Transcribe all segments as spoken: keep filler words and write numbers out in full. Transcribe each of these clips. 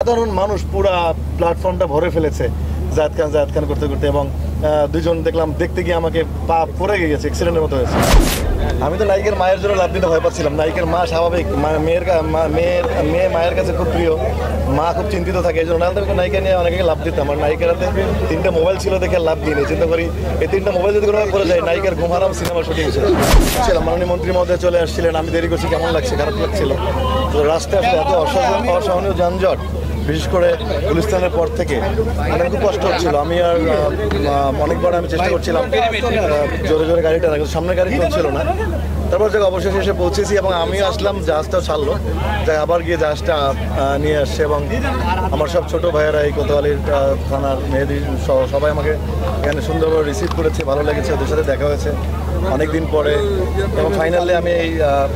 সাধারণ মানুষ পুরা প্ল্যাটফর্মটা ভরে ফেলেছে জায়েদ খান জায়েদ খান করতে করতে, এবং দুজন দেখলাম দেখতে গিয়ে আমাকে পা পড়ে গিয়েছে, অ্যাক্সিডেন্টের মতো হয়েছে। আমি তো নায়িকার মায়ের জন্য লাভ দিতে ভয় পাচ্ছিলাম। নায়িকার মা স্বাভাবিক, মেয়ের মেয়ের মেয়ে মায়ের কাছে খুব প্রিয়, মা খুব চিন্তিত থাকে, এই জন্য নাহলে আমি নায়িকা নিয়ে অনেকে লাভ দিতাম। আর নায়িকার হাতে তিনটা মোবাইল ছিল দেখে লাভ দিই, চিন্তা করি এই তিনটা মোবাইল যদি কোনো করে যায় নায়িকার ঘুম হারাম সিনেমা শুটিং ছিল। মাননীয় মন্ত্রী মহোদয় চলে আসছিলেন, আমি দেরি করছি, কেমন লাগছে, খারাপ লাগছিল। তো রাস্তায় আসলে এত অসহনীয় যানজট, বিশেষ করে গুলিস্তানের পর থেকে মানে খুব কষ্ট হচ্ছিল। আমি আর অনেকবার আমি চেষ্টা করছিলাম জোরে জোরে গাড়িটা রাখতে, সামনের গাড়ি চলছিল না। তারপর যাক অবশেষে এসে পৌঁছেছি এবং আমিও আসলাম, জাহাজটাও ছাড়লো, যাই আবার গিয়ে জাহাজটা নিয়ে আসছে। এবং আমার সব ছোটো ভাইয়েরা এই কোতোয়ালির থানার মেহেদি সবাই আমাকে এখানে সুন্দরভাবে রিসিভ করেছে, ভালো লেগেছে, ওদের সাথে দেখা হয়েছে অনেক দিন পরে। এবং ফাইনালি আমি এই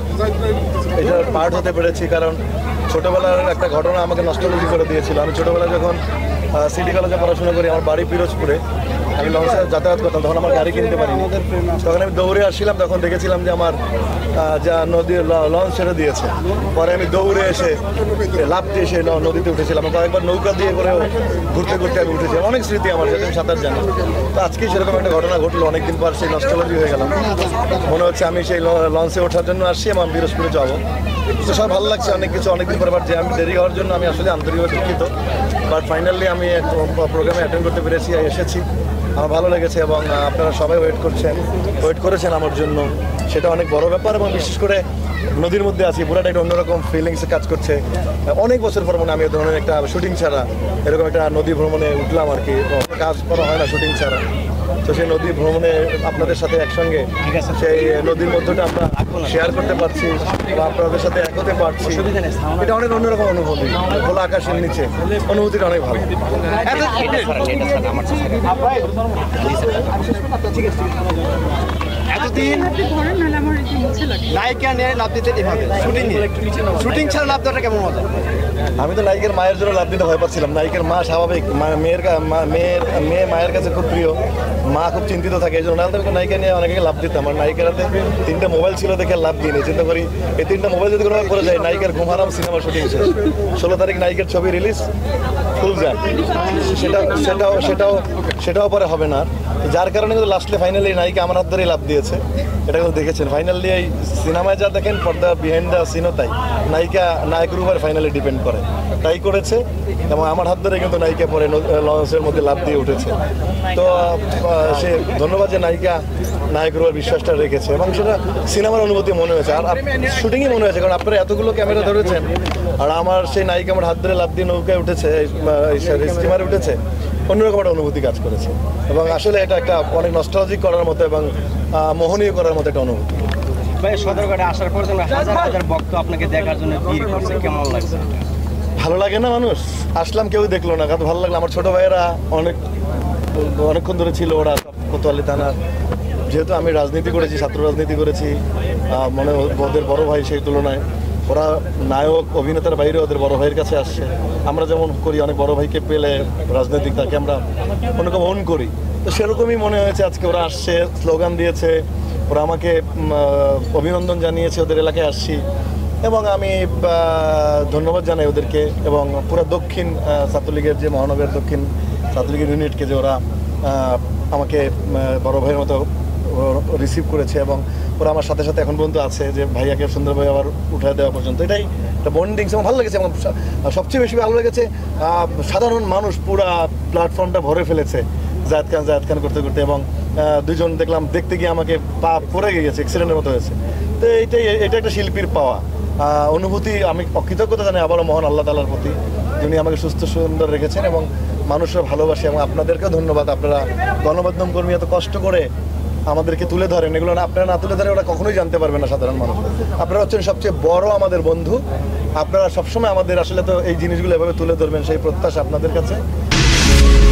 এটার পার্ট হতে পেরেছি, কারণ ছোটোবেলার একটা ঘটনা আমাকে নস্টালজি করে দিয়েছিল। আমি ছোটোবেলায় যখন সিটি কলেজে পড়াশোনা করি, আমার বাড়ি পিরোজপুরে, আমি লঞ্চে যাতায়াত করতাম, তখন আমার গাড়ি কিনতে পারিনি। তখন আমি দৌড়ে আসছিলাম, তখন দেখেছিলাম যে আমার যা নদী লঞ্চ ছেড়ে দিয়েছে। পরে আমি দৌড়ে এসে লাফ দিয়ে এসে নদীতে উঠেছিলাম, কয়েকবার নৌকা দিয়ে করেও ঘুরতে ঘুরতে আমি উঠেছিলাম। অনেক স্মৃতি আমার, যাতে আমি সাঁতার জানি। তো আজকেই সেরকম একটা ঘটনা ঘটলো, অনেকদিন পর সেই নস্টালজি হয়ে গেলাম। মনে হচ্ছে আমি সেই লঞ্চে ওঠার জন্য আসছি এবং পিরোজপুরে যাবো। তো সব ভালো লাগছে, অনেক কিছু অনেকদিন পরে। বাট যে আমি দেরি হওয়ার জন্য আমি আসলে আন্তরিকভাবে দুঃখিত। বাট ফাইনালি আমি প্রোগ্রামে অ্যাটেন্ড করতে পেরেছি, এসেছি, আমার ভালো লেগেছে। এবং আপনারা সবাই ওয়েট করছেন ওয়েট করেছেন আমার জন্য, সেটা অনেক বড় ব্যাপার। এবং বিশেষ করে নদীর মধ্যে আছি, পুরাটা একটা অন্যরকম ফিলিংসে কাজ করছে। অনেক বছর পর মনে আমি এ ধরনের একটা শুটিং ছাড়া এরকম একটা নদী ভ্রমণে উঠলাম আর কি। কাজ করা হয় না শুটিং ছাড়া, তো সেই নদী ভ্রমণে আপনাদের সাথে একসঙ্গে সেই নদীর মধ্যটা আমরা শেয়ার করতে পারছি বা আপনাদের সাথে এক হতে পারছি, এটা অনেক অন্যরকম অনুভূতি। খোলা আকাশের নিচে অনুভূতিটা অনেক ভালো। এতদিন নায়িকা নিয়ে লাভ দিতে এভাবে শুটিং শুটিং ছাড়া লাভ দেওয়াটা কেমন মজা? আমি তো নায়িকার মায়ের জন্য লাভ দিতে ভয় পাচ্ছিলাম। নায়িকার মা স্বাভাবিক, মেয়ের মেয়ের মেয়ে মায়ের কাছে খুব প্রিয়, মা খুব চিন্তিত থাকে, এই জন্য নাহলে আমি নায়িকা নিয়ে অনেকে লাভ দিতাম। আর নায়িকার হাতে তিনটা মোবাইল ছিল দেখে লাভ দিই, চিন্তা করি এই তিনটা মোবাইল যদি কোনো করে যায় নায়িকার ঘুম হারাম সিনেমা শুটিং শেষ। ষোলো তারিখ নায়িকার ছবি রিলিজ, ফুল যায়, সেটা সেটাও সেটাও সেটাও পরে হবে না। যার কারণে কিন্তু লাস্টলি ফাইনালি নায়িকা আমার হাত ধরেই লাভ দিয়েছে, এটা কিন্তু দেখেছেন। ফাইনালি এই সিনেমায় যা দেখেন পর্দা বিহাইন্ড দ্য সিনও তাই, নায়িকা নায়কের উপর ফাইনালি ডিপেন্ড করে, তাই করেছে। এবং আমার হাত ধরে কিন্তু নায়িকা পরে লঞ্চের মধ্যে লাভ দিয়ে উঠেছে। তো সে ধন্যবাদ যে নায়িকা নায়কের উপর বিশ্বাসটা রেখেছে, এবং সেটা সিনেমার অনুভূতি মনে হয়েছে আর শুটিংই মনে হয়েছে। কারণ আপনারা এতগুলো ক্যামেরা ধরেছেন আর আমার সেই নায়িকা আমার হাত ধরে লাভ দিয়ে নৌকায় উঠেছে, স্টিমারে উঠেছে, অন্যরকম একটা অনুভূতি কাজ করেছে। এবং আসলে এটা একটা অনেক নস্টালজিক করার মতো এবং মোহনীয় করার মতো একটা অনুভূতি। ভাই সদরঘাটে আসার পর হাজার হাজার ভক্ত আপনাকে দেখার জন্য ভিড় করছে, কেমন লাগছে? ভালো লাগে না? মানুষ আসলাম কেউ দেখলো না, কারণ ভালো লাগলো। আমার ছোটো ভাইয়েরা অনেক অনেকক্ষণ ধরে ছিল, ওরা কোতোয়ালি থানার, যেহেতু আমি রাজনীতি করেছি, ছাত্র রাজনীতি করেছি, মানে ওদের বড় ভাই সেই তুলনায় ওরা নায়ক অভিনেতার বাইরে ওদের বড় ভাইয়ের কাছে আসছে। আমরা যেমন করি অনেক বড় ভাইকে পেলে রাজনৈতিক তাকে আমরা অনেক ওন করি, তো সেরকমই মনে হয়েছে আজকে ওরা আসছে, স্লোগান দিয়েছে, ওরা আমাকে অভিনন্দন জানিয়েছে, ওদের এলাকায় আসছি। এবং আমি ধন্যবাদ জানাই ওদেরকে এবং পুরো দক্ষিণ ছাত্রলীগের যে মহানগর দক্ষিণ ছাত্রলীগের ইউনিটকে, যে ওরা আমাকে বড় ভাইয়ের মতো রিসিভ করেছে এবং ওরা আমার সাথে সাথে এখন পর্যন্ত আছে, যে ভাইয়াকে সুন্দরভাবে আবার উঠায় দেওয়া পর্যন্ত। এটাই একটা বন্ডিংস এবং ভালো লেগেছে। এবং সবচেয়ে বেশি ভালো লেগেছে সাধারণ মানুষ পুরা প্ল্যাটফর্মটা ভরে ফেলেছে জায়েদ খান জায়েদ খান করতে করতে, এবং দুজন দেখলাম দেখতে গিয়ে আমাকে পা পড়ে গিয়েছে, অ্যাক্সিডেন্টের মতো হয়েছে। তো এইটাই এটা একটা শিল্পীর পাওয়া অনুভূতি। আমি অকৃতজ্ঞতা জানাই আবারও মহান আল্লাহ তাআলার প্রতি, যিনি আমাকে সুস্থ সুন্দর রেখেছেন এবং মানুষরা ভালোবাসে। এবং আপনাদেরকেও ধন্যবাদ, আপনারা গণমাধ্যম কর্মী এত কষ্ট করে আমাদেরকে তুলে ধরেন। এগুলো না আপনারা না তুলে ধরে ওরা কখনোই জানতে পারবে না সাধারণ মানুষ। আপনারা হচ্ছেন সবচেয়ে বড় আমাদের বন্ধু, আপনারা সবসময় আমাদের আসলে তো এই জিনিসগুলো এভাবে তুলে ধরবেন সেই প্রত্যাশা আপনাদের কাছে।